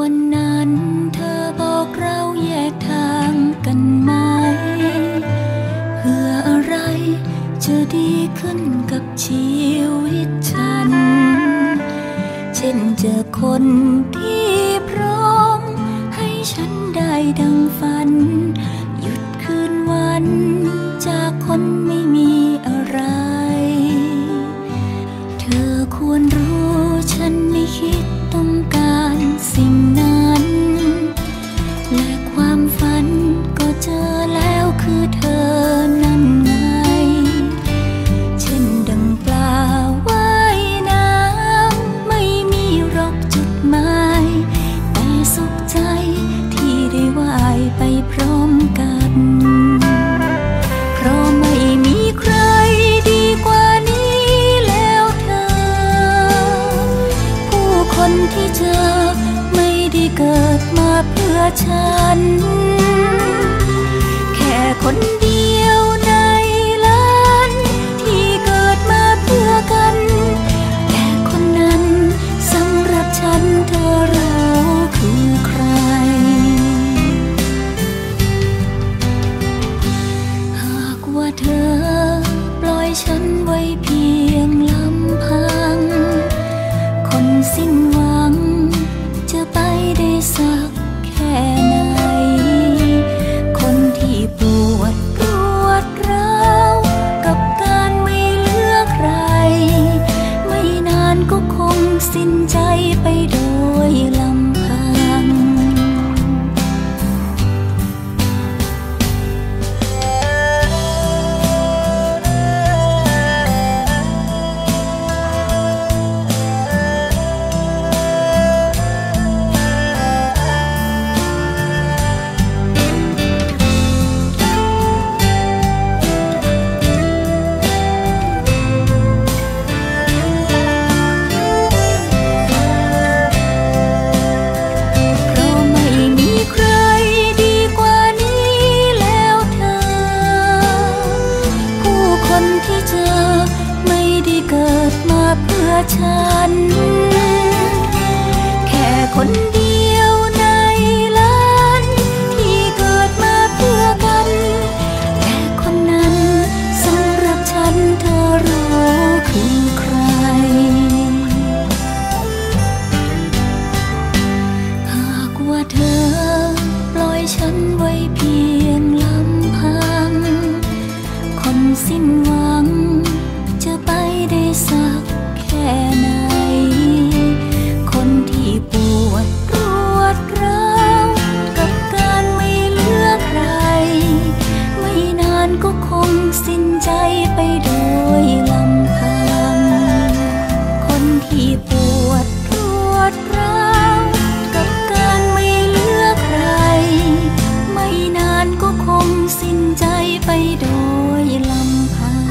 วันนั้นเธอบอกเราแยกทางกันไหมเพื่ออะไรจะดีขึ้นกับชีวิตฉันเช่นเจอคนที่พร้อมให้ฉันได้ดังฝันหยุดคืนวันจากคนไม่มีอะไรเธอควรรู้ฉันไม่คิดต้องการสิ่งนั้นและความฝันก็เจอแล้วคือเธอนั่นไงเช่นดังปลาว่ายน้ำไม่มีหรอกจุดหมายแต่สุขใจที่ได้ว่ายไปพร้อมกันเพราะไม่มีใครดีกว่านี้แล้วเธอผู้คนที่เจอไม่ได้เกิดมาเพื่อฉันแค่คนเดียวในล้านที่เกิดมาเพื่อกันแต่คนนั้นสำหรับฉันเธอรู้คือใครหากว่าเธอปล่อยฉันไว้เพียงลำพังคนสิ้นหวังจะไปได้สักแค่ไหนคนที่ปวดร้าวกับการไม่เหลือใครไม่นานก็คงสิ้นใจไปโดยลำพังฉันแค่คนเดียวในล้านที่เกิดมาเพื่อกันแต่คนนั้นสำหรับฉันเธอรู้คือใครหากว่าเธอปล่อยฉันไว้เพียงลำพังคนสิ้นหวังจะไปได้สักแค่ไหนคนที่ปวดร้าวกับการไม่เหลือใครไม่นานก็คงสิ้นใจไปโดยลำพังคนที่ปวดร้าวกับการไม่เหลือใครไม่นานก็คงสิ้นใจไปโดยลำพัง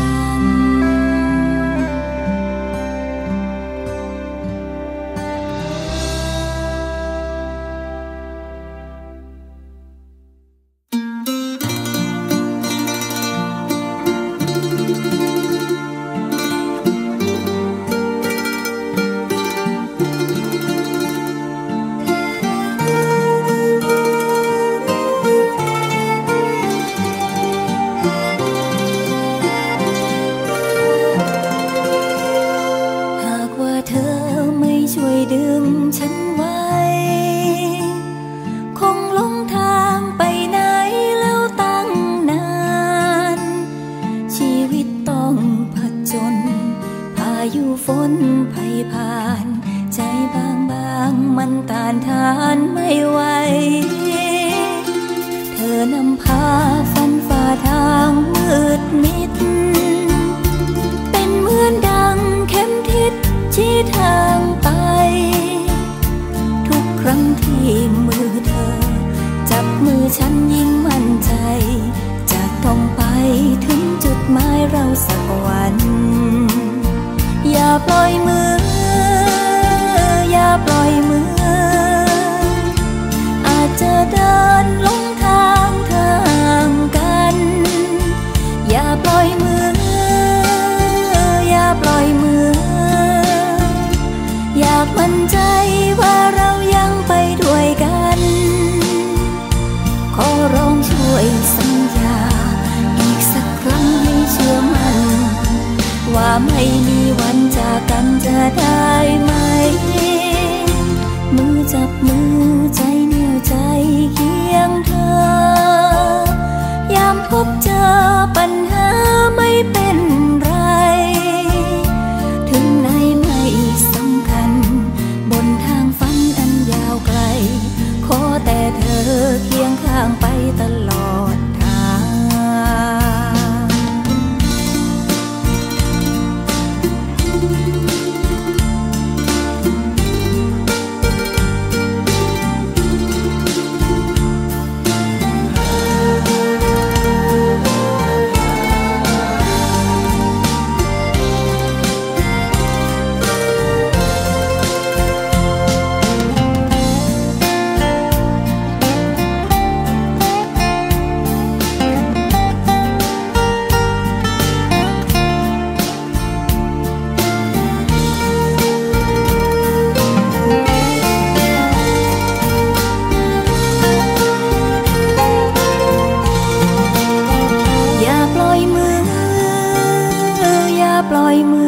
ช่วยดึงฉันไว้คงหลงทางไปไหนแล้วตั้งนานชีวิตต้องผจญพายุฝนภัยผ่านใจบางมันต้านทานไม่ไหวเธอนำพาฟันฝ่าทางมืดมิดเป็นเหมือนดังเข็มทิศชี้ทางไปทุกครั้งที่มือเธอจับมือฉันยิ่งมั่นใจจะต้องไปถึงจุดหมายเราสักวันอย่าปล่อยมืออย่าปล่อยมืออาจจะเดินลงทางเธอห่างกันอย่าปล่อยมืออย่าปล่อยมืออยากมั่นใจว่าเรายังไปด้วยไม่มีวันจากกันจะได้ไหมมือจับมือใจเหนี่ยวใจเคียงเธอยามพบเจอปัญหาไม่เป็นไรถึงไหนไม่สำคัญบนทางฝันอันยาวไกลขอแต่เธอเคียงข้างไปตลอดทางปล่อยมื